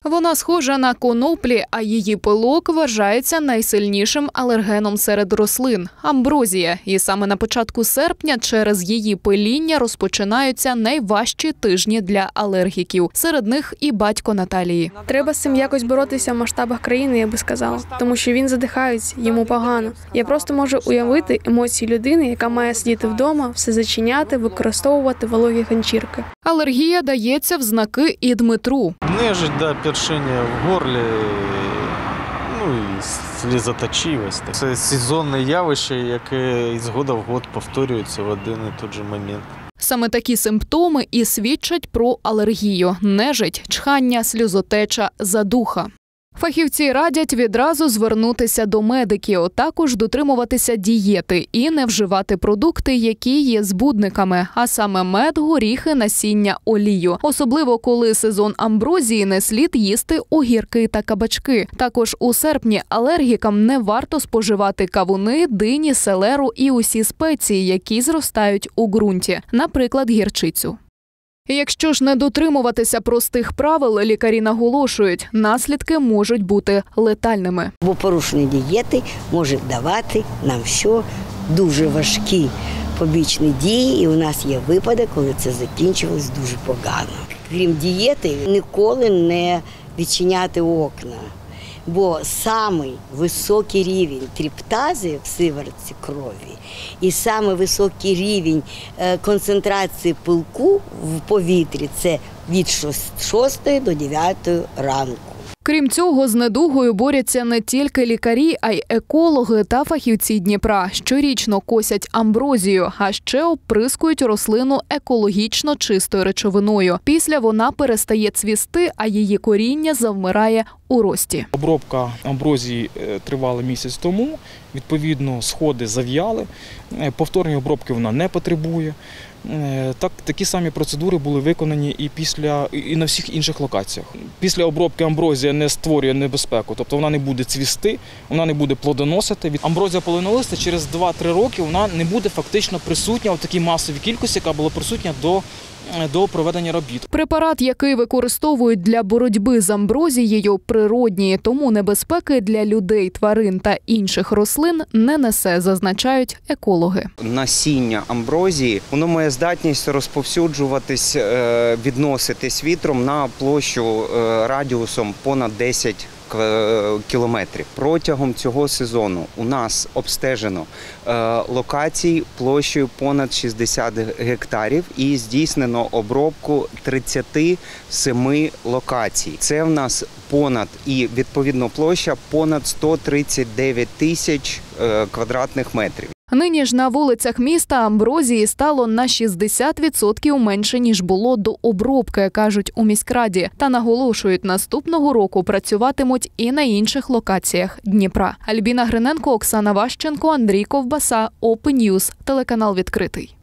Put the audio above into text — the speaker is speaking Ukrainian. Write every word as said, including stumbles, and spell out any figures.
Вона схожа на коноплі, а її пилок вважається найсильнішим алергеном серед рослин – амброзія. І саме на початку серпня через її пиління розпочинаються найважчі тижні для алергіків. Серед них і батько Наталії. Треба з цим якось боротися в масштабах країни, я би сказала. Тому що він задихається, йому погано. Я просто можу уявити емоції людини, яка має сидіти вдома, все зачиняти, використовувати вологі ганчірки. Алергія дається в знаки і Дмитру. Нежить, да, першення в горлі, ну і слізоточивість. Це сезонне явище, яке із года в год повторюється в один і той же момент. Саме такі симптоми і свідчать про алергію – нежить, чхання, сльозотеча, задуха. Фахівці радять відразу звернутися до медиків, також дотримуватися дієти і не вживати продукти, які є збудниками, а саме мед, горіхи, насіння, олію. Особливо, коли сезон амброзії, не слід їсти огірки та кабачки. Також у серпні алергікам не варто споживати кавуни, дині, селеру і усі спеції, які зростають у ґрунті, наприклад, гірчицю. Якщо ж не дотримуватися простих правил, лікарі наголошують, наслідки можуть бути летальними. Бо порушення дієти може давати нам що дуже важкі побічні дії, і у нас є випадок, коли це закінчилось дуже погано. Крім дієти, ніколи не відчиняти окна. Бо самий високий рівень триптази в сиворотці крові і самий високий рівень концентрації пилку в повітрі – це від шостої до дев'ятої ранку. Крім цього, з недугою борються не тільки лікарі, а й екологи та фахівці Дніпра. Щорічно косять амброзію, а ще оприскують рослину екологічно чистою речовиною. Після вона перестає цвісти, а її коріння завмирає у рості. Обробка амброзії тривала місяць тому, відповідно сходи зав'яли, повторної обробки вона не потребує. Так, такі самі процедури були виконані і, після, і на всіх інших локаціях. Після обробки амброзія не створює небезпеку, тобто вона не буде цвісти, вона не буде плодоносити. Амброзія полинолиста через два-три роки вона не буде фактично присутня в такій масовій кількості, яка була присутня до до проведення робіт. Препарат, який використовують для боротьби з амброзією, природній, тому небезпеки для людей, тварин та інших рослин не несе, зазначають екологи. Насіння амброзії, воно має здатність розповсюджуватись, відноситись вітром на площу радіусом понад десять кілометрів. Протягом цього сезону у нас обстежено локацій площею понад шістдесят гектарів і здійснено обробку тридцяти семи локацій. Це в нас понад і відповідно площа понад сто тридцять дев'ять тисяч квадратних метрів. Нині ж на вулицях міста амброзії стало на шістдесят відсотків менше, ніж було до обробки, кажуть у міськраді. Та наголошують, наступного року працюватимуть і на інших локаціях Дніпра. Альбіна Гриненко, Оксана Ващенко, Андрій Ковбаса, Open News, телеканал «Відкритий».